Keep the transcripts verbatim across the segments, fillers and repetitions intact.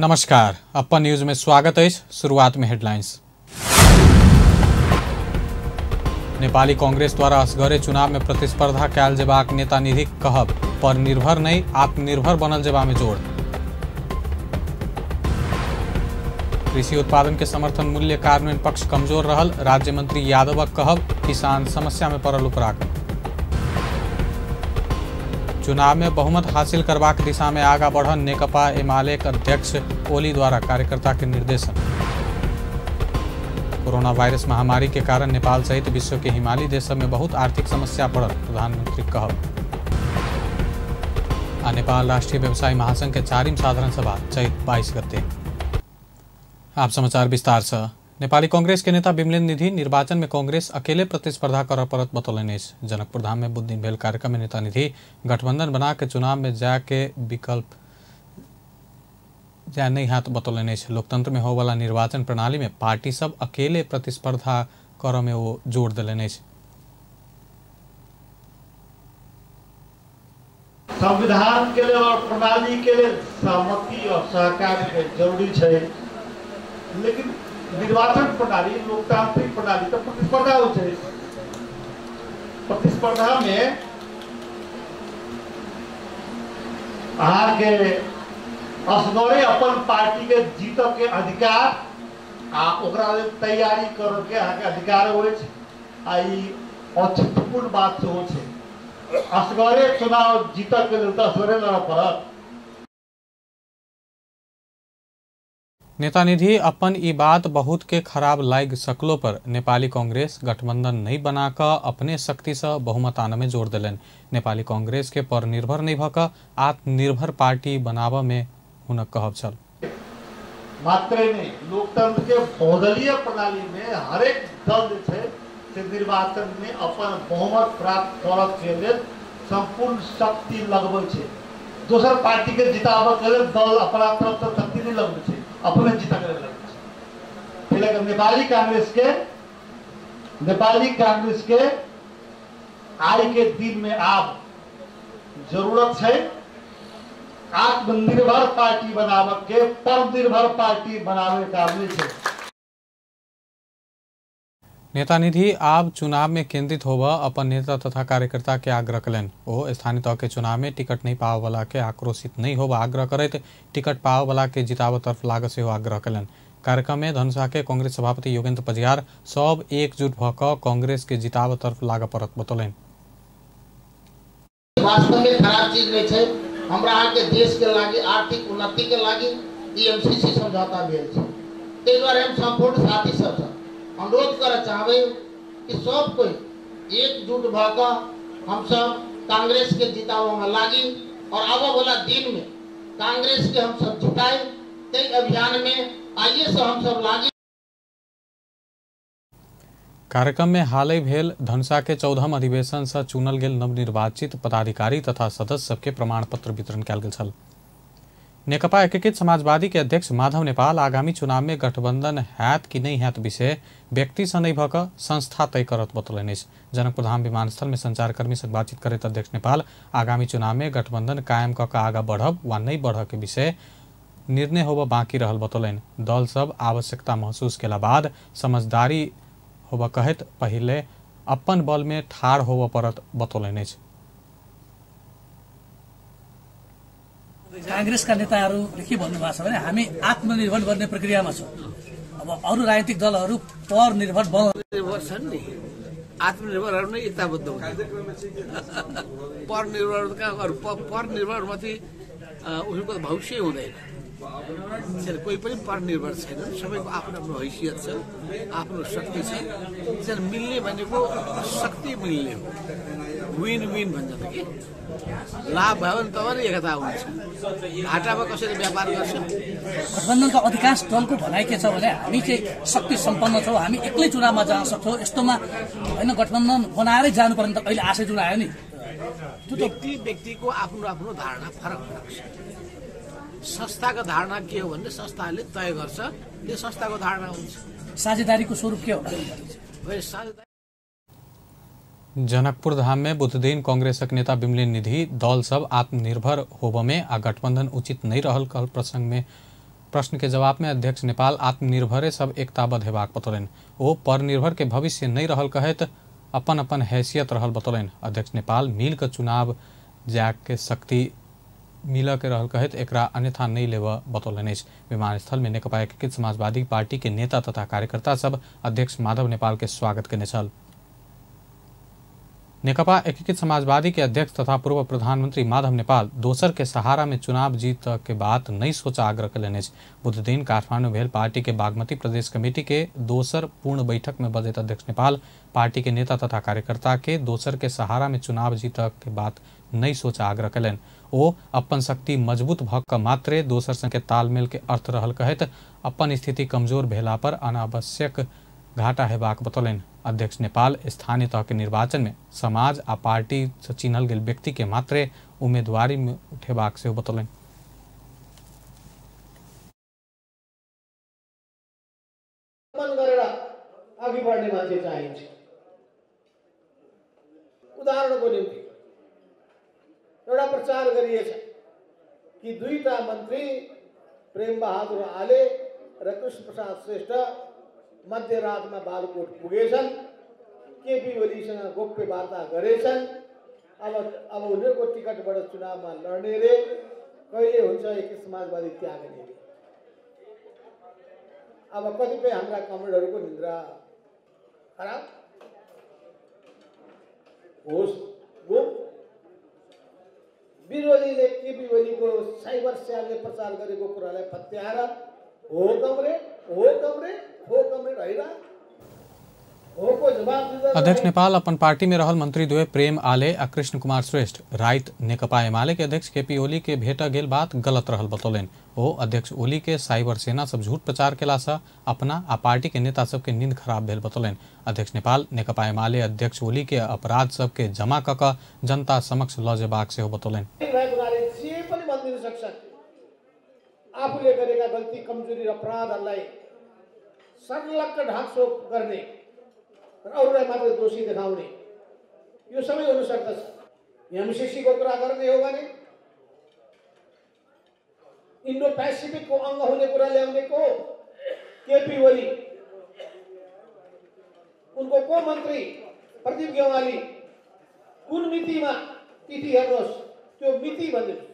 नमस्कार, अपन न्यूज में स्वागत है। शुरुआत में हेडलाइंस। नेपाली कांग्रेस द्वारा असगरे चुनाव में प्रतिस्पर्धा कैल जेबाक नेता निधि कहब पर निर्भर नहीं आत्मनिर्भर बनल जेबा में जोड़। कृषि उत्पादन के समर्थन मूल्य कार्यान्वयन पक्ष कमजोर रहल, राज्य मंत्री यादवक कहब किसान समस्या में पड़ल उपराक। चुनाव में बहुमत हासिल करबाक दिशा में आगा बढ़न नेकपा एमाले अध्यक्ष ओली द्वारा कार्यकर्ता के निर्देशन। कोरोना वायरस महामारी के कारण नेपाल सहित विश्व के हिमालयी देश में बहुत आर्थिक समस्या पड़ल, प्रधानमंत्री कहब। आ नेपाल राष्ट्रीय व्यवसायी महासंघ के चारिम साधारण सभा चैत बाईस गते। आप समाचार विस्तार से। नेपाली कांग्रेस के नेता विमलेन्द्र निधि निर्वाचन में कांग्रेस अकेले प्रतिस्पर्धा कर परत बतौलनि। जनकपुर धाम में बुध दिन भेल कार्यक्रम में नेता निधि गठबंधन बना के चुनाव में जाके विकल्प जा नहीं हाथ बतौलनि। लोकतंत्र में हो वाला निर्वाचन प्रणाली में पार्टी सब अकेले प्रतिस्पर्धा कर में वो जोड़ दिलनि। संविधान के लिए और प्रणाली के लिए सहमति और सहकार जरूरी है, लेकिन निर्वाचन प्रणाली लोकतांत्रिक प्रणाली तो प्रतिस्पर्धा हो चाहिए। प्रतिस्पर्धा में आगे असगरे अपन पार्टी के जीत के अधिकार आ ओकरा ले तैयारी कर के आगे अधिकार होय छै। आई औचित्यपूर्ण बात से हो छै। असगरे चुनाव जीत के लिए तो असगरे लड़ पड़त। नेता निधि अपन ई बात बहुत के खराब लाग सकलो पर नेपाली कांग्रेस गठबंधन नहीं बनाकर अपने शक्ति से बहुमत आने में जोड़ दिलन। नेपाली कांग्रेस के पर निर्भर नहीं भक आत्मनिर्भर पार्टी बनाव में हुनक कहब छल। मात्र नहीं, लोकतंत्र के बहुदलीय प्रणाली में हर एक दल से निर्वाचन में अपन बहुमत प्राप्त करब के लिए संपूर्ण शक्ति लगबै छै। दोसर पार्टी के जिताब के लिए दल अपना तरफ से शक्ति नहीं लगबै छै, अपने जीता कर लगे। नेपाली कांग्रेस के नेपाली कांग्रेस के आज के दिन में आप जरूरत है आत्मनिर्भर पार्टी बनावे के, परनिर्भर पार्टी बनावे का है। नेता निधि आप चुनाव में केंद्रित होव अपन नेता तथा कार्यकर्ता के आग्रह कलन। ओ स्थानीय तह के चुनाव में टिकट नहीं पाव वाला के आक्रोशित नहीं होव आग्रह करते टिकट पाव वाला के जिताव तरफ लाग से आग्रह कलन। कार्यक्रम में धनुषा के कांग्रेस सभापति योगेंद्र पजियार सब एकजुट भक कांग्रेस के जिताव तरफ लाग परत बतौलन। वास्तव में खराब चीज नहीं है। हमरा आगे देश के लागी आर्थिक उन्नति के लागी एमसीसी समझौता भेल छै। तै द्वारे हम संपूर्ण साथी सब अनुरोध कर चाहबे कि सब कोई एकजुट भकर हम सब कांग्रेस के जिताव में लागी और आबो वाला दिन में कांग्रेस के हम सब जिताए। ते अभियान में आइए से हम सब लागी। कार्यक्रम में हालै भेल धनुषा के चौदहम अधिवेशन से चुनल गेल नवनिर्वाचित पदाधिकारी तथा सदस्य सबके प्रमाण पत्र वितरण कयल गेल छल। नेकपा एकीकृत समाजवादी के अध्यक्ष माधव नेपाल आगामी चुनाव में गठबंधन हैत कि नहीं हैत विषय व्यक्ति से नहीं भक संस्था तय करत बतौलनि। जनकपुर धाम विमानस्थल में संचारकर्मी से बातचीत करते अध्यक्ष नेपाल आगामी चुनाव में गठबंधन कायम क आगा बढ़ब वा नहीं बढ़ के विषय निर्णय होब बाकी रहल बतौलनि। दल सब आवश्यकता महसूस केला बाद समझदारी होब कहत पहले अपन बल में ठाड़ होब परत बतौलनि। कांग्रेस का नेताहरूले के भन्नुभएको छ भने हामी आत्मनिर्भर बन्ने प्रक्रियामा छौं। अब अरु राजनीतिक दलहरू परनिर्भर निर्भर छन् नि, आत्मनिर्भरहरू नै एकताबद्ध हुन्। परनिर्भरका अरु परनिर्भरमाथि उनीहरूको भविष्य हुँदैन। कोही पनि परनिर्भर छैन, सबैको आफ्नो आफ्नो हैसियत छ, आफ्नो शक्ति छ। त्यसैले मिल्ने भनेको शक्ति मिल्ने हो, विन विन भन्छ त के लाभ भयो भने तब एकता हुन्छ। घाटामा कसरी व्यापार गर्छ। गठबन्धनका अधिकांश दलको भनाइ के छ भने हामी चाहिँ शक्ति सम्पन्न छौं, हामी एक्लै चुनावमा जान सक्छौं। यस्तोमा हैन गठबन्धन बनाएरै जानु पर्ने त अहिले आशय जुन आयो नि त्यो व्यक्ति व्यक्तिको आफ्नो आफ्नो धारणा फरक फरक छ। संस्थाको धारणा के हो भन्ने संस्थाले तय गर्छ, त्यो संस्थाको धारणा हुन्छ। साझेदारीको स्वरूप के हो? जनकपुर धाम में बुध दिन कांग्रेसक नेता विमलेन्द्र निधि दल सब आत्मनिर्भर होब में आ गठबंधन उचित नहीं रहल कल प्रसंग में प्रश्न के जवाब में अध्यक्ष नेपाल आत्मनिर्भरे सब एकताबद्ध हेबाक बतौलनि। ओ परनिर्भर के भविष्य नहीं रहल कहत अपन अपन हैसियत रहल बतौलनि। अध्यक्ष नेपाल मिल के चुनाव जाग के शक्ति मिल के रहल कहत एकरा अन्यथा नहीं लेव बतौलनि। विमानस्थल में नेकपा एकीकृत समाजवादी पार्टी के नेता तथा कार्यकर्ता सब अध्यक्ष माधव नेपाल के स्वागत केने छल। नेकपा एकीकृत समाजवादी के अध्यक्ष तथा पूर्व प्रधानमंत्री माधव नेपाल दोसर के सहारा में चुनाव जीत के बात नहीं सोचा आग्रह कयलनि। बुध दिन काठमांडू भेल पार्टी के बागमती प्रदेश कमेटी के दोसर पूर्ण बैठक में बजैत अध्यक्ष नेपाल पार्टी के नेता तथा कार्यकर्ता के दोसर के सहारा में चुनाव जीत के बात नहीं सोचा आग्रह कयलनि। ओ अपन शक्ति मजबूत भ क मात्रे दोसर संग के तालमेल के अर्थ रहल कहत अपन स्थिति कमजोर भेला पर अनावश्यक घाटा हेबाक बतौलनि। अध्यक्ष नेपाल स्थानीय तह के निर्वाचन में समाज आ पार्टी से चिन्हल गेल व्यक्ति के मात्रे उम्मीदवारी में उठेबाक सेहो बतौलनि। अघि बढ्ने मान्छे चाहिन्छ। उदाहरणको निम्ति एउटा प्रचार गरिएछ कि दुईटा मन्त्री प्रेम बहादुर आले र कृष्ण प्रसाद श्रेष्ठ मध्यरातमा बालकोट पुगेछन्, केपी ओलीसँग गोप्य वार्ता गरेछन्। अब अब उनीहरूको टिकटबाट चुनावमा लड्ने रे, कहिले हुन्छ एकीकृत समाजवादी त्याग्ने रे। अब कतिपय हाम्रा कमरेडहरूको निन्द्रा खराब होस् गो। विरोधीले केपी ओलीको साइबर सेलले प्रचार गरेको कुरालाई पत्याएर हो कमरे हो कमरे हो कमरे रहिरा हो को जवाब दिँदा। अध्यक्ष नेपाल अपन पार्टी में रहल मंत्री द्वय प्रेम आले आ कृष्ण कुमार श्रेष्ठ राइत नेकपा एमाले के अध्यक्ष केपी ओली के भेट गेल बात गलत रहल बतौलनि। ओ अध्यक्ष ओली के साइबर सेना सब झूठ प्रचार केला से अपना आ पार्टी के नेता सब के नींद खराब भेल बतौलनि। अध्यक्ष नेपाल नेकपा एमाले अध्यक्ष ओली के अपराध सब के जमा क क जनता समक्ष ल जेबाक सेहो बतौलनि। आफूले गरेका गल्ती कमजोरी र अपराधहरूलाई संलग्न ढाकछोप गर्ने र अरूलाई मात्र दोषी देखाउने यो सबै हुन सक्दछ। एमसीसी को कुरा गर्ने हो भने इन्डो पेसिफिक को अंग हुने कुरा ल्याउने को केपी ओली, उनको को मन्त्री प्रदीप गेवाली कुन मितिमा तिथि हेर्नुहोस्, त्यो मिति भनिदिनुहोस्।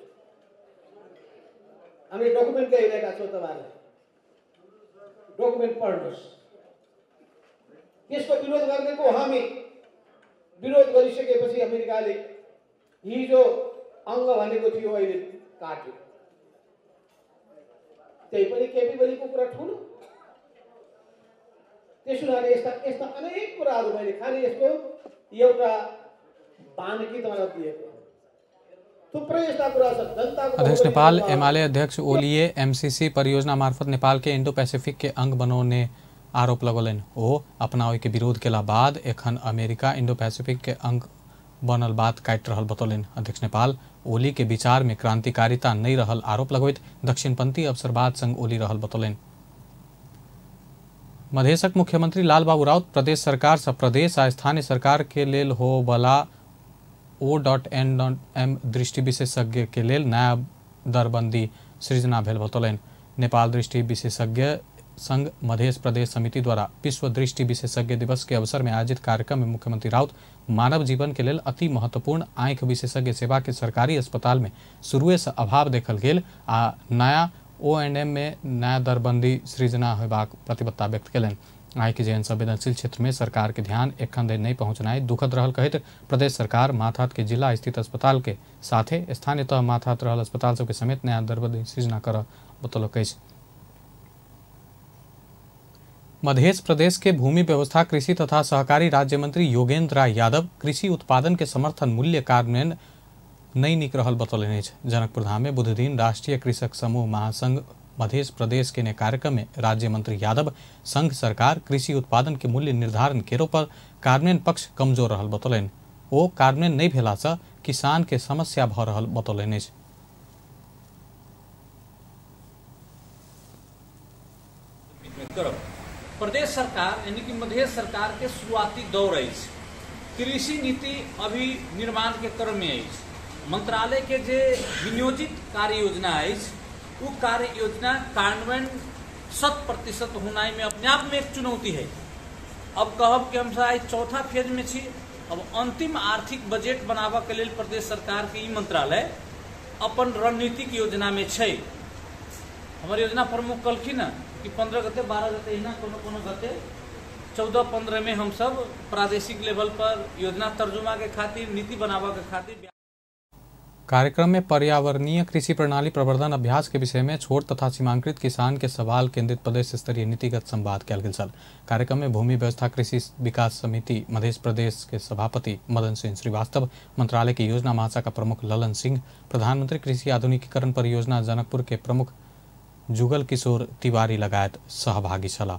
हामीले डकुमेन्ट ल्याइरहेका छौँ, तपाईँहरूले डकुमेन्ट पढ्नुहोस्। त्यसको विरोध गर्ने को हामी विरोध गरिसकेपछि अमेरिकाले हिजो अङ्ग भनेको थियो अहिले काट्यो। त्यही पनि केपी ओलीको कुरा ठुलो। त्यसो हुनाले यस्ता यस्ता अनेक कुराहरू मैले खालि यसको एउटा बानकी तपाईँलाई दिएको। अध्यक्ष नेपाल एमाले अध्यक्ष ओलीए एमसीसी परियोजना मार्फत नेपाल के इंडो पैसिफिक के अंग बनौने आरोप लगौलनि। ओ अपना ओई के विरोध केला बाद एखन अमेरिका इंडो पैसिफिक के अंग बनल बात काट रहल बतौलनि। अध्यक्ष नेपाल ओली के विचार में क्रांतिकारिता नहीं रहल आरोप लगौत दक्षिणपंथी अवसरवाद संग ओली रहल बतौलनि। मधेशक मुख्यमंत्री लालबाबू राउत प्रदेश सरकार से प्रदेश आ स्थानीय सरकार के लेल हो वाला O dot N dot M दृष्टि विशेषज्ञ के लेल नया दरबंदी सृजना भेल बतौलनि। नेपाल दृष्टि विशेषज्ञ संघ मध्य प्रदेश समिति द्वारा विश्व दृष्टि विशेषज्ञ दिवस के अवसर में आयोजित कार्यक्रम में मुख्यमंत्री राउत मानव जीवन के लेल अति महत्वपूर्ण आंख विशेषज्ञ सेवा के सरकारी अस्पताल में शुरुए से अभाव देखल गेल आ नया ओ एंड एम में नया दरबंदी सृजना होबाक प्रतिबद्धता व्यक्त कयलनि। आंखि जेहन संवेदनशील क्षेत्र में सरकार के ध्यान एखन धरि नहीं पहुंचनाई दुखद रहल कहत प्रदेश सरकार माथात के जिला स्थित अस्पताल के साथे स्थानीय तह माथात रहल अस्पताल सबके समेत नया दरबंदी सृजना कर बतौलक अछि। मध्य प्रदेश के भूमि व्यवस्था कृषि तथा सहकारी राज्य मंत्री योगेंद्र राय यादव कृषि उत्पादन के समर्थन मूल्य कार्यान्वयन नहीं निक रहल बतौलनि अछि। जनकपुर धाम में बुध दिन राष्ट्रीय कृषक समूह महासंघ मध्य प्रदेश के ने कार्यक्रम में राज्य मंत्री यादव संघ सरकार कृषि उत्पादन के मूल्य निर्धारण केरो पर कार्यान्वयन पक्ष कमजोर रहल बतौलनि। ओ कार्यान्वयन नहीं भेला से किसान के समस्या भ रहल बतौलनि अछि। प्रदेश सरकार यानी कि मध्य सरकार के शुरुआती दौर है, कृषि नीति अभी निर्माण के क्रम में है। मंत्रालय के जे विनियोजित कार्य योजना है वो कार्य योजना कार्यान्वयन शत प्रतिशत होनाई में अपने आप में एक चुनौती है। अब कहब कि हम शायद चौथा फेज में छी। अब अंतिम आर्थिक बजट बनाबा के लिए प्रदेश सरकार के ई मंत्रालय अपन रणनीतिक योजना में छै। हमारे योजना प्रमुख कहलखिन कि पंद्रह गते बारह गते हिना कोनो कोनो गते चौदह पंद्रह में हम सब प्रादेशिक लेवल पर योजना तर्जुमा के खातिर नीति बनावा के खातिर। कार्यक्रम में पर्यावरणीय कृषि प्रणाली प्रवर्धन अभ्यास के विषय में छोट तथा सीमांकृत किसान के सवाल केंद्रित प्रदेश स्तरीय नीतिगत संवाद कयल गेल छल। कार्यक्रम में भूमि व्यवस्था कृषि विकास समिति मध्य प्रदेश के सभापति मदन सिंह श्रीवास्तव, मंत्रालय की योजना महाशाखा प्रमुख ललन सिंह, प्रधानमंत्री कृषि आधुनिकीकरण परियोजना जनकपुर के प्रमुख जुगल किशोर तिवारी लगायत सहभागी छला।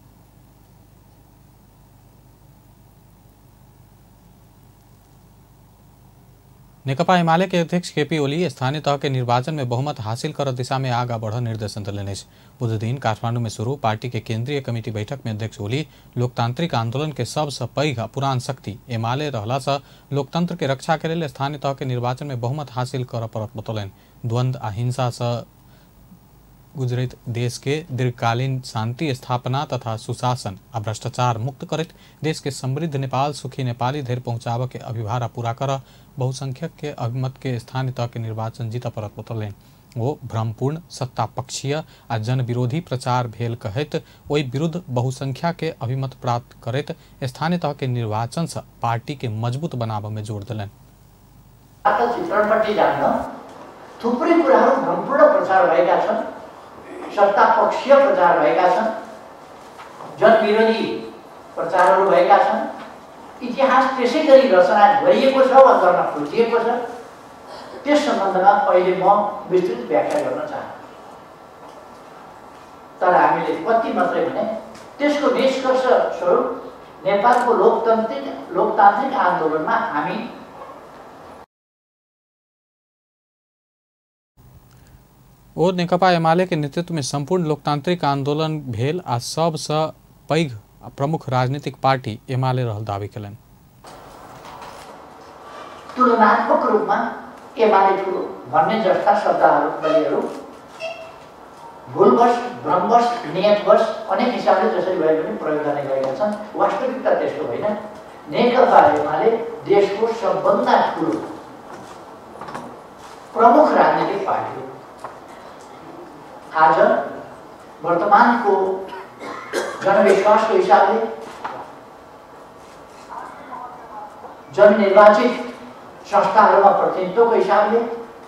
नेकपा एमाले के अध्यक्ष केपी ओली स्थानीय तह के निर्वाचन में बहुमत हासिल कर दिशा में आगा बढ़ निर्देशन दिलेने। बुध दिन काठमांडू में शुरू पार्टी के केंद्रीय कमिटी बैठक में अध्यक्ष ओली लोकतांत्रिक आंदोलन के सबसे पैघ पुरान शक्ति एमाले रहला से लोकतंत्र के रक्षा के लिए स्थानीय तह के निर्वाचन में बहुमत हासिल कर पड़त बतौलन। द्वंद्व आ हिंसा से गुजरित देश के दीर्घकालीन शांति स्थापना तथा सुशासन आ भ्रष्टाचार मुक्त करित देश के समृद्ध नेपाल सुखी नेपाली धैर्य पहुंचाव के अभिभारा पूरा कर बहुसंख्यक के अभिमत के स्थानीय तह के निर्वाचन जीत परत बतौलन। वो भ्रमपूर्ण सत्ता पक्षीय आ जन विरोधी प्रचार भेल कहत ओहि विरुद्ध बहुसंख्या के अभिमत प्राप्त करत स्थानीय तह के निर्वाचन से पार्टी के मजबूत बनाव में जोड़ दिलन। चित्रणपट्टि जान्न थुप्रै कुराहरू भ्रमपूर्ण प्रचार भएका छन्, सत्ता पक्षीय प्रचार भएका छन्, जनविरोधी प्रचारहरू भएका छन्। इतिहास त्यसै गरी रचना गरिएको छ वा गर्न खोजिएको छ। त्यस सम्बन्धमा अहिले म विस्तृत व्याख्या गर्न चाहन्छु। तर हामीले कति मात्रै भने त्यसको निष्कर्ष स्वरूप नेपालको लोकतान्त्रिक लोकतान्त्रिक आन्दोलनमा हामी और नेकपा एमाले के नेतृत्व में संपूर्ण लोकतांत्रिक आंदोलन भेल आ सबसे पैघ प्रमुख राजनीतिक पार्टी एमाले रहल दावी कलन। तुलनात्मक रूपमा एमाले ठुलो भन्ने जस्ता शब्दहरू बलिहरू भुलवश भ्रमवश नियतवश अनेक हिसाबले जसरी भए पनि प्रयोग गर्ने गरेका छन्। वास्तविकता त्यस्तो होइन। नेकपा एमाले देशको सबभन्दा ठुलो प्रमुख राजनीतिक पार्टी हो। आज वर्तमान को जनविश्वास को हिसाब से जन निर्वाचित संस्थाहरूमा प्रतिनिधित्व को हिसाब से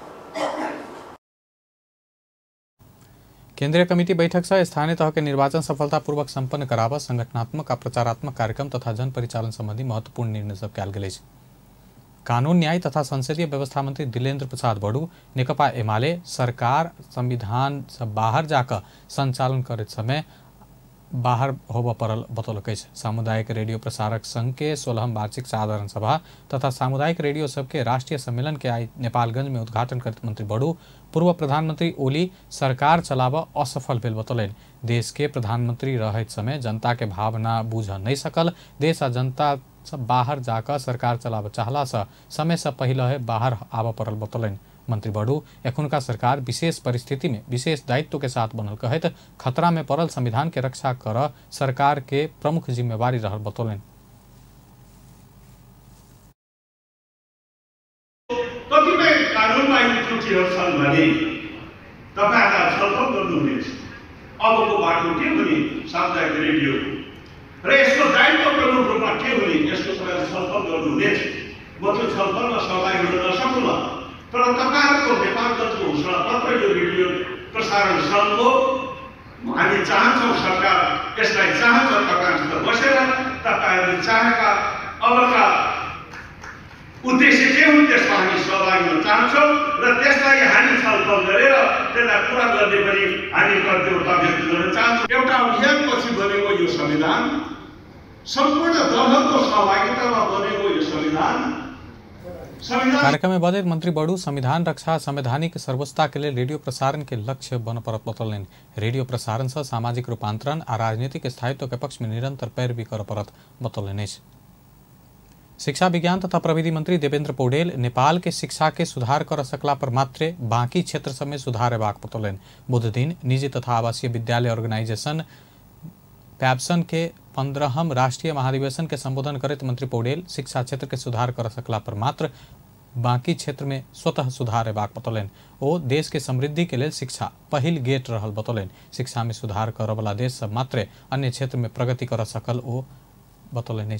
केंद्रीय कमिटी बैठक से स्थानीय तह के निर्वाचन सफलतापूर्वक संपन्न करावा संगठनात्मक आ प्रचारात्मक कार्यक्रम तथा जन परिचालन संबंधी महत्वपूर्ण निर्णय सब कयल गेल। कानून न्याय तथा संसदीय व्यवस्था मंत्री दिलेन्द्र प्रसाद बड़ू नेकपा एमाले सरकार संविधान से बाहर जाकर संचालन करते समय बाहर होब पड़ल बतौलक। सामुदायिक रेडियो प्रसारक संघ के सोलहम वार्षिक साधारण सभा तथा सामुदायिक रेडियो सब के राष्ट्रीय सम्मेलन के आई नेपालगंज में उद्घाटन करते मंत्री बड़ू पूर्व प्रधानमंत्री ओली सरकार चलाव असफल भेल बतौलन। देश के प्रधानमंत्री रहत समय जनता के भावना बूझ नहीं सकल। देश आ जनता सब बाहर जाकर सरकार चलाव चाहला से समय से पहले है बाहर आव पड़ल बतौलन। मंत्री बड़ू एखुनका सरकार विशेष परिस्थिति में विशेष दायित्व के साथ बनल कहत खतरा में पड़ल संविधान के रक्षा कर सरकार के प्रमुख जिम्मेवारी रहल बतौलन। कतिपय कानुनमा यी त्रुटिहरू छन् भने तपाईहरुले छलफल गर्नुहुनेछ। अबको बाटो के हुने सामुदायिक रेडियो र यसको दायित्व प्रमुख रूपमा के हुने यसको तपाईहरुले छलफल गर्नुहुनेछ। म त्यो छलफलमा सहभागी हुन नसकुला, तर तपाईहरुको नेपालगञ्जको घोषणा पत्र यो रेडियो प्रसारण सङ्घ हो। हामी चाहन्छौँ सरकार यसलाई चाहन्छ तपाईहरुसित बसेर तपाईहरुले चाहेका अबका उद्देश्य के हुन् त्यसमा हामी सहभागी हुन चाहन्छौँ र त्यसलाई हामी छलफल गरेर त्यसलाई पुरा गर्ने पनि हामी कर्तव्यता व्यक्त गर्न चाहन्छौँ। एउटा अभियानपछि बनेको यो संविधान सम्पूर्ण दलहरूको सहभागितामा बनेको यो संविधान कार्यक्रम में बजट मंत्री बड़ू संविधान रक्षा संवैधानिक सर्वोच्चता के लिए रेडियो प्रसारण के लक्ष्य बन परत बतौलन। रेडियो प्रसारण से सामाजिक रूपांतरण आ राजनीतिक स्थायित्व के पक्ष में निरंतर पैरवी कर परत बतौलन। शिक्षा विज्ञान तथा प्रविधि मंत्री देवेंद्र पौडेल नेपाल के शिक्षा के सुधार कर सकला पर मात्रे बाकी क्षेत्र सब में सुधार हेबाक बतौलनि। बुध दिन निजी तथा आवासीय विद्यालय ऑर्गेनाइजेशन पैप्सन के पंद्रहम राष्ट्रीय महाधिवेशन के संबोधन करते मंत्री पौडेल शिक्षा क्षेत्र के सुधार कर सकला पर मात्र बाकी क्षेत्र में स्वतः सुधार हेबाक बतौलनि। ओ देश के समृद्धि के लिए शिक्षा पहिल गेट रहल बतौलनि। शिक्षा में सुधार कर वाला देश सब मात्रे अन्य क्षेत्र में प्रगति कर सकल ओ बतौलनि।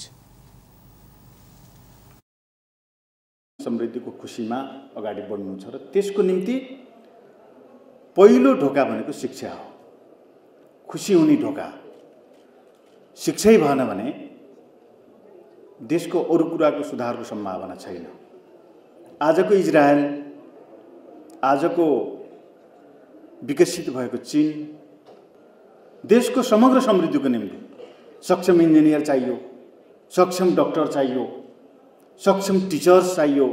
समृद्धिको खुसीमा अगाडि बढ्नु छ र त्यसको निम्ति पहिलो ढोका भनेको शिक्षा हो। खुसी हुने ढोका शिक्षै भएन भने देशको अरू कुराको सुधारको सम्भावना छैन। आजको इजरायल, आजको विकसित भएको चीन देशको समग्र समृद्धिको निम्ति सक्षम इन्जिनियर चाहियो, सक्षम डाक्टर चाहियो, सक्षम टीचर्स चाहियो।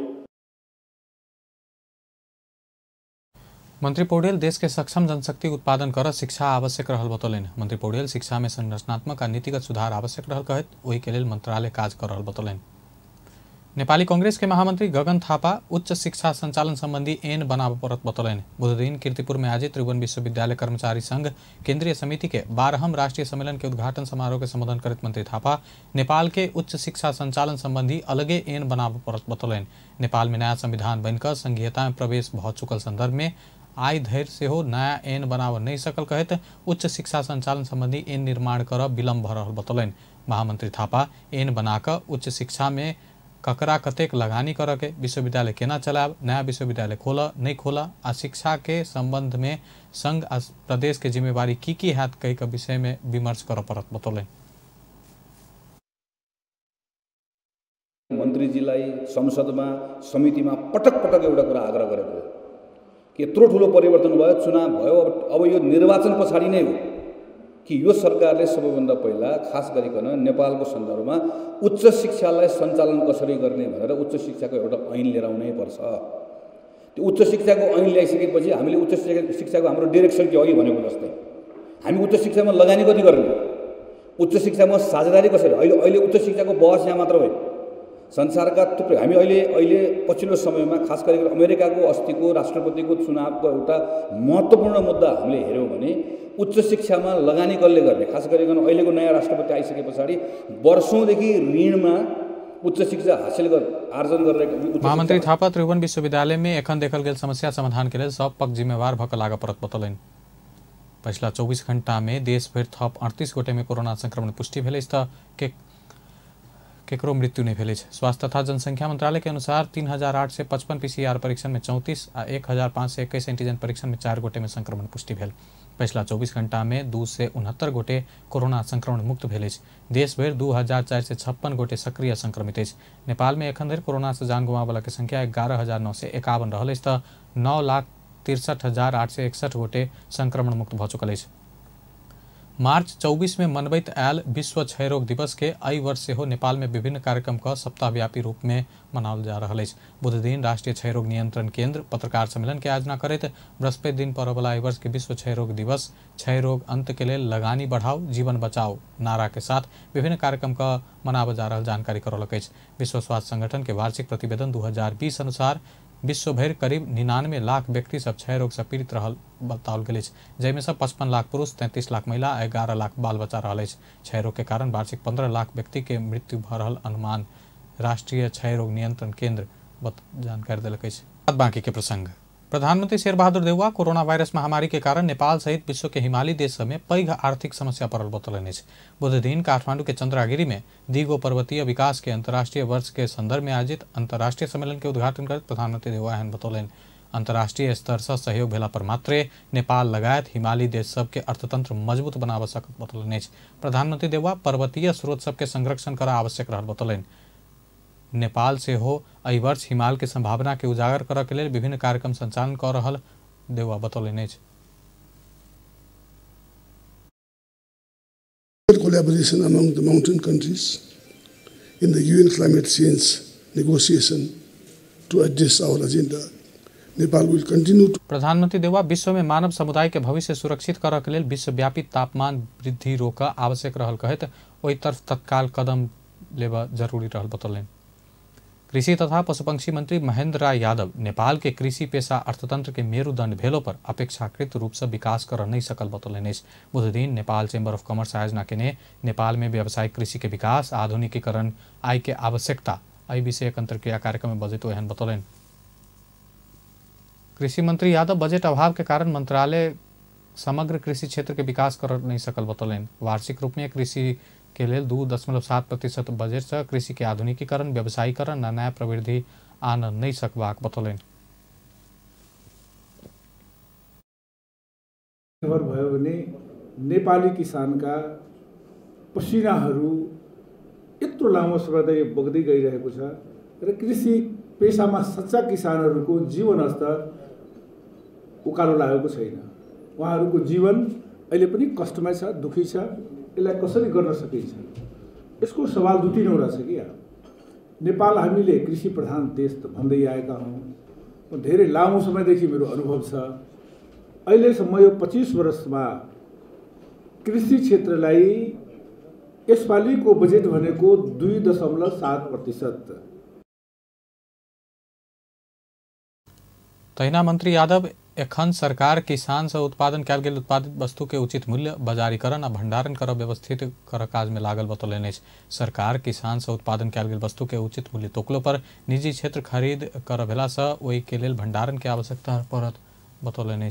मंत्री पौडेल देश के सक्षम जनशक्ति उत्पादन कर शिक्षा आवश्यक रहल बतौलनि। मंत्री पौडेल शिक्षा में संरचनात्मक और नीतिगत सुधार आवश्यक रहल कहत ओहि के लेल मंत्रालय काज कर रहल बतौलनि। नेपाली कांग्रेस के महामंत्री गगन थापा उच्च शिक्षा संचालन संबंधी ऐन बनाव परत बतौलनि। बुध दिन कीर्तिपुर में आयोजित त्रिभुवन विश्वविद्यालय कर्मचारी संघ केंद्रीय समिति के बारहम राष्ट्रीय सम्मेलन के उद्घाटन समारोह के संबोधन करते मंत्री थापा नेपाल के उच्च शिक्षा संचालन संबंधी अलगे ऐन बनाव परत बतौलनि। नेपाल में नया संविधान बनकर संघीयता में प्रवेश भ चुकल संदर्भ में आई धैर्य से हो नया ऐन बनाव नहीं सकल कहत उच्च शिक्षा संचालन संबंधी ऐन निर्माण कर विलम्ब भ रहल बतौलनि। महामंत्री थापा ऐन बनाकर उच्च शिक्षा में ककरा कतेक लगानी कर के विश्वविद्यालय केना चलाब, नया विश्वविद्यालय खोला नहीं खोला आ शिक्षा के संबंध में संघ आ प्रदेश के जिम्मेवारी की की हैत कई के विषय में विमर्श कर परत बतौलनि। मन्त्रीजीलाई संसदमा समितिमा पटक पटक एउटा कुरा आग्रह गरेको हो कि यत्रो ठुलो परिवर्तन भयो, चुनाव भयो, अब यो निर्वाचन पछाडि नै हो कि यो सरकारले सबैभन्दा पहिला खास गरिकन नेपालको सन्दर्भमा उच्च शिक्षालाई सञ्चालन कसरी गर्ने भनेर उच्च शिक्षाको एउटा ऐन लिएर आउनै पर्छ। त्यो उच्च शिक्षाको ऐन ल्याइसकेपछि हामीले उच्च शिक्षाको हाम्रो डिरेक्सन के अघि भनेको जस्तै हामी उच्च शिक्षामा लगानी कति गर्ने, उच्च शिक्षामा साझेदारी कसरी, अहिले अहिले उच्च शिक्षाको बहस यहाँ मात्र होइन, संसारका थुप्रै हामी अहिले अहिले पछिल्लो समयमा खास गरी अमेरिकाको अस्तिको राष्ट्रपतिको चुनावको एउटा महत्त्वपूर्ण मुद्दा हामीले हेऱ्यौँ भने उच्च शिक्षामा लगानी कसले गर्ने, खास गरिकन अहिलेको नयाँ राष्ट्रपति आइसके पछाडि वर्षौंदेखि ऋणमा उच्च शिक्षा हासिल गर आर्जन गरेर। महामंत्री थापा त्रिभुवन विश्वविद्यालय में एखन देखल गेल समस्या समाधान के लिए सब पक्ष जिम्मेवार भक लाग परत बतौलनि। पिछला चौबीस घंटा में देश भर थप अड़तीस गोटे में कोरोना संक्रमण पुष्टि भेल त के केकरो मृत्यु नहीं भेल। स्वास्थ्य तथा जनसंख्या मंत्रालय के अनुसार तीन हजार आठ सौ पचपन पीसीआर परीक्षण में चौंतीस आ एक हजार पाँच सौ इक्कीस एंटीजन परीक्षण में चार गोटे में संक्रमण पुष्टि भेल। पिछला चौबीस घंटा में दू से उनहत्तर गोटे कोरोना संक्रमण मुक्त भेल। देश भर दू हजार चार सौ छप्पन गोटे सक्रिय संक्रमित। नेपाल में एखन धरि कोरोना से जान गुमावला के संख्या ग्यारह हजार नौ सौ एकावन रहल त नौ लाख तिरसठ हजार आठ सौ इकसठ गोटे संक्रमण मुक्त भ चुकल। मार्च चौबीस में मनबैत आयल विश्व क्षयरोग दिवस के एहि वर्ष से हो नेपाल में विभिन्न कार्यक्रम का सप्ताहव्यापी रूप में मनाओल जा रहा है। बुध दिन राष्ट्रीय क्षयरोग नियंत्रण केंद्र पत्रकार सम्मेलन के आयोजना करते बृहस्पति दिन पड़े वाला एहि वर्ष के विश्व क्षयरोग दिवस क्षयरोग अंत के लिए लगानी बढ़ाओ जीवन बचाओ नारा के साथ विभिन्न कार्यक्रम का मनावल जा रहा जानकारी करौलक। विश्व स्वास्थ्य संगठन के वार्षिक प्रतिवेदन दू हजार बीस अनुसार विश्व भर करीब निन्यानवे लाख व्यक्ति सब क्षय रोग से पीड़ित रहल बताओल गेल। जैमें से पचपन लाख पुरुष, तैंतीस लाख महिला आ ग्यारह लाख बाल बच्चा रहल। क्षय रोग के कारण वार्षिक पंद्रह लाख व्यक्ति के मृत्यु भ रहल अनुमान राष्ट्रीय क्षय रोग नियंत्रण केंद्र जानकारी दिलक। बाकी के प्रसंग प्रधानमंत्री शेर बहादुर देउवा कोरोना वायरस महामारी के कारण नेपाल सहित विश्व के हिमाली देश में पैघ आर्थिक समस्या पड़ल बतौलनि। बुध दिन काठमांडू के चंद्रागिरी में दिगो पर्वतीय विकास के अंतर्राष्ट्रीय वर्ष के संदर्भ में आयोजित अंतर्राष्ट्रीय सम्मेलन के उद्घाटन कर प्रधानमंत्री देउवा एहन बतौलनि। अंतर्राष्ट्रीय स्तर से सहयोग भेला पर मात्रे नेपाल लगायत हिमाली देश सब के अर्थतंत्र मजबूत बनाब सकत बतौलनि। प्रधानमंत्री देउवा पर्वतीय स्रोत सब के संरक्षण करा आवश्यक रहल बतौलनि। नेपाल से हो एहि वर्ष हिमाल के संभावना के उजागर करऽ के लिए विभिन्न कार्यक्रम संचालन कर रहल देउवा बतौलनि। Collaboration among the mountain countries in the U N climate change negotiation to address our agenda. Nepal will continue to प्रधानमंत्री देउवा विश्व में मानव समुदाय के भविष्य सुरक्षित करऽ के लिए विश्वव्यापी तापमान वृद्धि रोकऽ आवश्यक रहल कहत ओहि तरफ तत्काल कदम लेबा जरूरी रहल बतौलनि। कृषि तथा पशुपक्षी मंत्री महेंद्र राय यादव नेपाल के कृषि पेशा अर्थतंत्र के मेरुदंड भेलो पर अपेक्षाकृत रूप से विकास कर नहीं सकल बतौलनि। बुध दिन नेपाल चेम्बर ऑफ कॉमर्स आयोजना के नेपाल में व्यावसायिक कृषि के विकास आधुनिकीकरण आय के आवश्यकता आई विषयक अंतर्क्रिया कार्यक्रम में बजट एहन बतौलन। कृषि मंत्री यादव बजट अभाव के कारण मंत्रालय समग्र कृषि क्षेत्र के विकास कर नहीं सकल बतौलन। वार्षिक रूप में कृषि के लिए दू दशमलव सात प्रतिशत बजट से कृषि के आधुनिकीकरण व्यवसायीकरण न नया प्रवृत्ति आन नहीं सकबाक बतौलन। भयो भने नेपाली किसानका पसिनाहरू यत्रो लामो समय बग्दै गइरहेको छ र कृषि पेशामा सच्चा किसानहरूको जीवन स्तर उकालो लागेको छैन। उहाँहरूको जीवन अहिले पनि कष्टमै छ, दुखी छ। यसलाई कसरी गर्न सकिन्छ? यसको सवाल दुई तीनवटा छ कि नेपाल हामीले कृषि प्रधान देश त भन्दै आएका हौँ। धेरै लामो समयदेखि मेरो अनुभव छ। अहिलेसम्म यो पच्चीस वर्षमा कृषि क्षेत्रलाई यसपालिको बजेट भनेको दुई दशमलव सात प्रतिशत। तहिना मंत्री यादव एखन सरकार किसान से उत्पादन कयल गेल उत्पादित वस्तु के उचित मूल्य बाजारीकरण आ भंडारण कर व्यवस्थित कर काज में लागल बतौलनि। सरकार किसान से उत्पादन कयल गेल वस्तु के उचित मूल्य तोकलो पर निजी क्षेत्र खरीद कर भेला से ओहि के लेल भंडारण के आवश्यकता पड़त बतौलनि।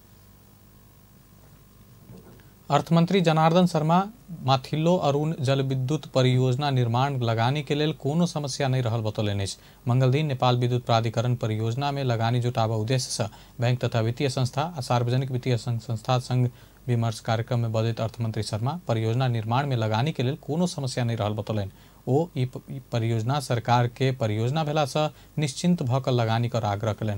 अर्थमंत्री जनार्दन शर्मा माथिल्लो अरुण जलविद्युत परियोजना निर्माण लगानी के लेल कोनो समस्या नहीं रहल बतौलनि। मंगल दिन नेपाल विद्युत प्राधिकरण परियोजना में लगानी जुटावा उद्देश्य से बैंक तथा वित्तीय संस्था आ सार्वजनिक वित्तीय संस्था संग विमर्श कार्यक्रम में बजैत अर्थमंत्री शर्मा परियोजना निर्माण में लगानी के लेल कोनो समस्या नहीं रहल बतौलनि। ओ ई परियोजना सरकार के परियोजना भेला से निश्चिंत भ क लगानी कर आग्रह कयलनि।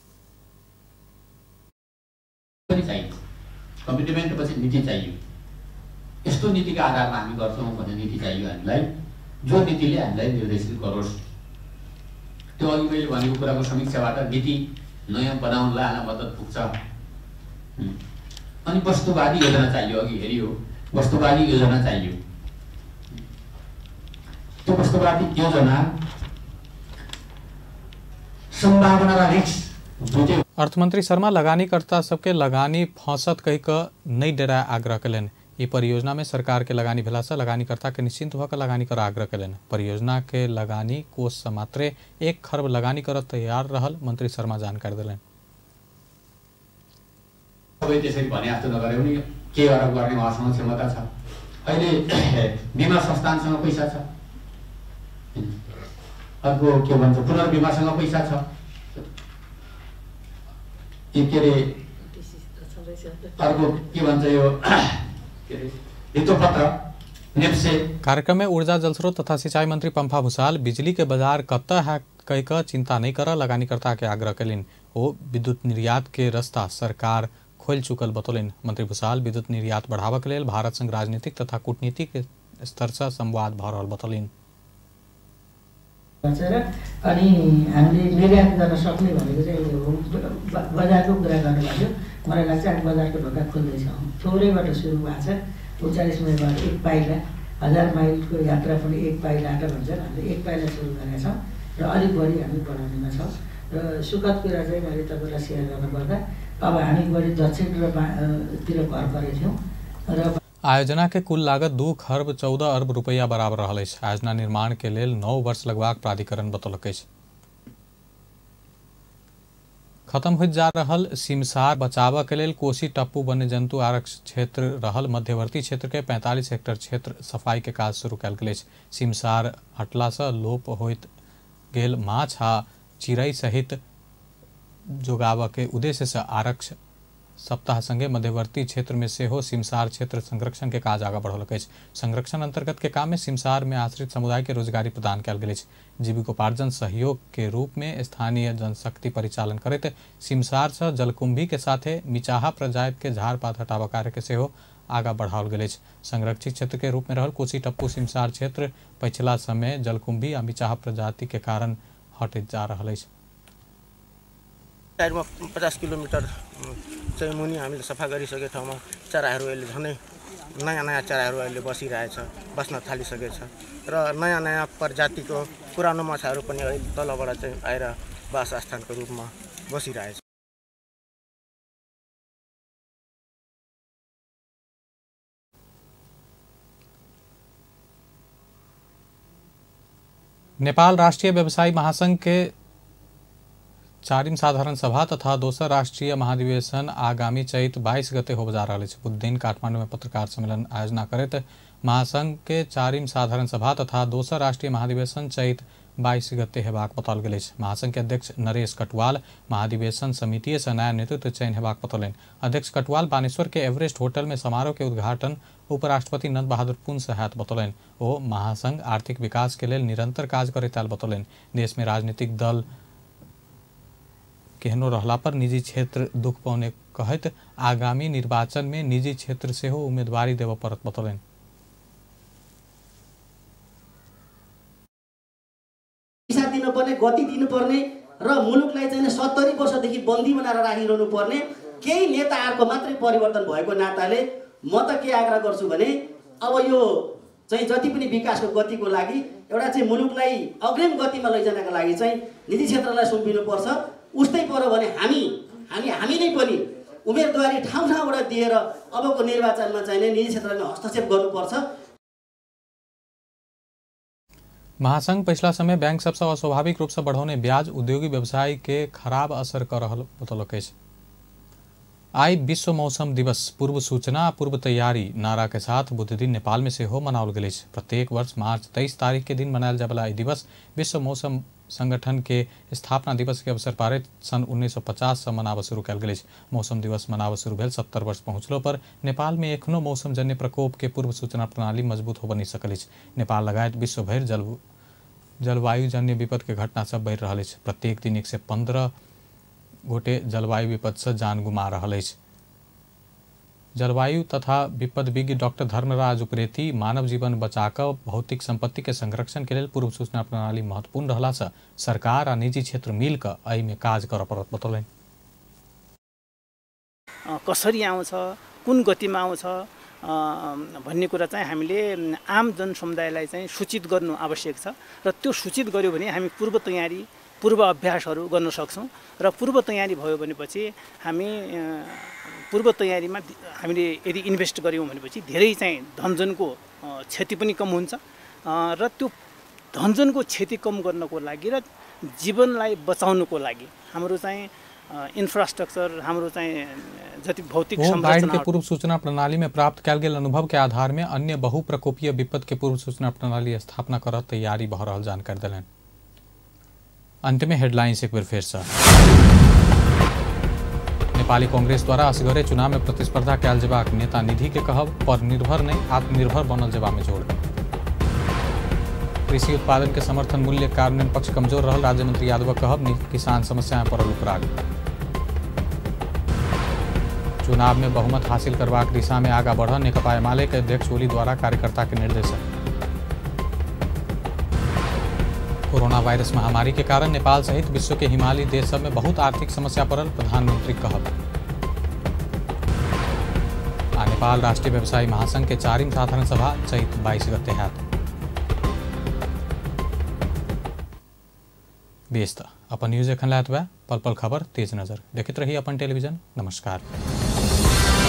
कमिटमेन्ट पछि नीति चाहियो। यस्तो नीतिका आधारमा हामी गर्छौँ भन्ने नीति चाहियो हामीलाई, जो नीतिले हामीलाई निर्देशित गरोस्। त्यो अघि मैले भनेको कुराको समीक्षाबाट नीति नयाँ बनाउनलाई हामीलाई मद्दत पुग्छ। अनि वस्तुवादी योजना चाहियो। अघि हेरियो वस्तुवादी योजना चाहियो। त्यो वस्तुवादी योजना संभावना र रिस्क दुईटै। अर्थमंत्री शर्मा लगानीकर्ता सबके लगानी फंसत कही क नहीं डरा आग्रह कयलनि। ई परियोजना में सरकार के लगानी भेला से लगानीकर्ता के निश्चिंत भ क लगानी कर आग्रह कयलनि। परियोजना के लगानी कोष से मात्रे एक खरब लगानी कर तैयार रहल मंत्री शर्मा जानकारी दिलनि। सबै त्यसरी भने जस्तो नगरे पनि के गरेर गर्ने उहाँसँग क्षमता छ। अहिले बीमा संस्थानसँग पैसा छ, अर्को के भन्छ पुनर्बीमासँग पैसा छ, के अरे अर्को के भन्छ यो हितोपत्र नेप्से। कार्यक्रम में ऊर्जा जलस्रोत तथा सिंचाई मंत्री पंफा भूषाल बिजली के बाजार कत्ता है कह क चिंता नहीं कर लगानीकर्ता के आग्रह कयलनि। ओ विद्युत निर्यात के रास्ता सरकार खोल चुकल बतौलनि। मंत्री भूषाल विद्युत निर्यात बढ़ावा के लेल भारत संग राजनीतिक तथा कूटनीतिक स्तर से संवाद भ रहल बतौलनि। अनि हामीले निर्यात गर्न सक्ने भनेको चाहिँ बजारको कुरा गर्नुभयो। मलाई लाग्छ हामी बजारको ढोका खोल्दैछ। थोरैबाट सुरु भएको छ। उन्चालिस माइलबाट एक पाइला, हजार माइलको यात्रा पनि एक पाइलाबाट भन्छन्। हामीले एक पाइला सुरु गरेका छौँ र अलिक बढी हामी बढाउनेमा छौँ। र सुखद कुरा चाहिँ मैले तपाईँलाई सेयर गर्नुपर्दा अब हामी बढी दक्षिण र तिर भर परेका थियौँ र आयोजना के कुल लागत दू खरब चौदह अरब रुपया बराबर रहल अछि। आयोजना निर्माण के लेल नौ वर्ष लगबाक प्राधिकरण बतौलक अछि। खत्म होइत जा रहल सिमसार बचाव के लेल कोसी टप्पू वन्य जंतु आरक्षित क्षेत्र रहल मध्यवर्ती क्षेत्र के पैंतालीस हेक्टेयर क्षेत्र सफाई के काज शुरू कयल गेल अछि। सिमसार हटला से लोप होइत गेल माछ आ चिड़ै सहित जोगाव के उद्देश्य से आरक्ष सप्ताह संगे मध्यवर्ती क्षेत्र में से हो सिमसार क्षेत्र संरक्षण के काज आगा बढ़ौलक अछि। संरक्षण अंतर्गत के काम में सिमसार में आश्रित समुदाय के रोजगारी प्रदान कयल गेल अछि। जीविकोपार्जन सहयोग के रूप में स्थानीय जनशक्ति परिचालन करते सिमसार से जलकुंभी के साथे मिचाहा प्रजाति के झाड़ पात हटावा कार्य के सेहो आगा बढ़ाओल गेल अछि। संरक्षित क्षेत्र के रूप में रहल कोसी टप्पू सिमसार क्षेत्र पछिला समय जलकुंभी आ मिचाहा प्रजाति के कारण हटैत जा रहल अछि। टाइरमा पचास किलोमिटर चाहिँ मुनि हामीले सफा गरिसकेको ठाउँमा चराहरू अहिले झनै नयाँ नयाँ चराहरू अहिले बसिरहेछ, बस्न थालिसकेछ र नयाँ नयाँ प्रजातिको पुरानो माछाहरू पनि अहिले तलबाट चाहिँ आएर वासस्थानको रूपमा बसिरहेछ। नेपाल राष्ट्रीय व्यवसायी महासंघ के चारिम साधारण सभा तथा दोसर राष्ट्रीय महाधिवेशन आगामी चैत बाईस गते हो जा रहा है। बुध दिन काठमांडू में पत्रकार सम्मेलन आयोजना करते महासंघ के चारिम साधारण सभा तथा दोसर राष्ट्रीय महाधिवेशन चैत बाईस गते हेबाक बताओल गेल। महासंघ के अध्यक्ष नरेश कटवाल महाधिवेशन समिति से नया नेतृत्व चयन हेबाक बतौलन। अध्यक्ष कटवाल बानेश्वर के एवरेस्ट होटल में समारोह के उद्घाटन उपराष्ट्रपति नंद बहादुर पुन से हाथ बतौलन। ओ महासंघ आर्थिक विकास के लिए निरंतर कार्य करे बतौलन। देश में राजनीतिक दल केहनो रहला पर निजी क्षेत्र दुख पौने कहत आगामी निर्वाचन में निजी क्षेत्र से हो उम्मीदवारी देव परत बतौलन। दिशा दिनुपर्ने, गति दिनुपर्ने र मुलुकलाई चाहिँ सत्तरी वर्षदेखि बन्दी बनाएर राखिरहनु पर्ने केही नेताहरूको मात्रै परिवर्तन भएको नाताले म त के आग्रह गर्छु भने अब यो चाहिँ जति पनि विकासको गतिको लागि एउटा चाहिँ मुलुकलाई अग्रिम गतिमा लैजानका लागि चाहिँ निजी क्षेत्रलाई सुम्पिनुपर्छ। उस्तै पर्यो भने हामी हामी हामी नै पनि उम्मेदवारी ठाउँ ठाउँबाट दिएर अबको निर्वाचनमा चाहिँ निजी क्षेत्रले हस्तक्षेप गर्नुपर्छ। महासंघ पिछला समय बैंक सबसे अस्वाभाविक रूप से बढ़ोने ब्याज उद्योगी व्यवसाय के खराब असर कर रहा बतौलक। आई विश्व मौसम दिवस पूर्व सूचना पूर्व तैयारी नारा के साथ बुध दिन नेपाल में से हो मनाओल गेल। प्रत्येक वर्ष मार्च तेईस तारीख के दिन मनायल जाए वाला दिवस विश्व मौसम संगठन के स्थापना दिवस के अवसर पर सन उन्नीस सौ पचास से मनाव शुरू कल गेल। मौसम दिवस मनाव शुरू भेल सत्तर वर्ष पहुँचलो पर नेपाल में एखनो मौसम जन्य प्रकोप के पूर्व सूचना प्रणाली मजबूत हो बनी सकल। नेपाल लगायत विश्व भर जल जलवायु जन्य विपद के घटना सब बढ़ रहा है। प्रत्येक दिन एक सौ पंद्रह गोटे जलवायु विपद से जान गुमा रहा है। जलवायु तथा विपद विज्ञ डॉक्टर धर्मराज उप्रेती मानव जीवन बचाकर भौतिक संपत्ति के संरक्षण के लिए पूर्व सूचना प्रणाली महत्वपूर्ण रहला से सरकार और निजी क्षेत्र मिलकर एहि में काज कर परत बतौलन। कसरी आउँछ, कुन गतिमा आउँछ भन्ने कुरा चाहिँ हामीले आम जनसमुदायलाई चाहिँ सूचित गर्नु आवश्यक छ र त्यो सूचित गर्यो भने हामी पूर्व तयारी पूर्व अभ्यासहरू गर्न सक्छौँ र पूर्व तयारी भयो भनेपछि हामी पूर्व तयारीमा हामीले यदि इन्भेस्ट गर्यौँ भनेपछि धेरै चाहिँ धनजनको क्षति पनि कम हुन्छ र त्यो धनजनको क्षति कम गर्नको लागि र जीवनलाई बचाउनको लागि हाम्रो चाहिँ इंफ्रास्ट्रक्चर हाम्रो चाहिँ जति भौतिक संरचना के पूर्व सूचना प्रणाली में प्राप्त कैल गेल अनुभव के आधार में अन्य बहुप्रकोपीय विपद के पूर्व सूचना प्रणाली स्थापना कर तैयारी भ रहल जानकारी दिलन। अंत में हेडलाइंस एक बार फिर से। नेपाली कांग्रेस द्वारा असगरे चुनाव में प्रतिस्पर्धा कैल जेबाक नेता निधि के कहब पर निर्भर नहीं आत्मनिर्भर बनल जेबा में जोड़। कृषि उत्पादन के समर्थन मूल्य कार्यान्वयन पक्ष कमजोर रहल राज्य मंत्री यादव कहब किसान समस्याएं पड़ल उपराग। चुनाव में बहुमत हासिल करवाक दिशा में आगा बढ़ नेकपा एमाले के अध्यक्ष ओली द्वारा कार्यकर्ता के निर्देशन। कोरोना वायरस महामारी के कारण नेपाल सहित विश्व के हिमालयी देश सब में बहुत आर्थिक समस्या पड़ल प्रधानमंत्री कहब। आ नेपाल राष्ट्रीय व्यवसायी महासंघ के चारिम साधारण सभा चैत बाईस गते हैत। बेस त अपन न्यूज एखन लायत बा पल पल खबर तेज नजर देखित रही अपन टेलीविजन। नमस्कार।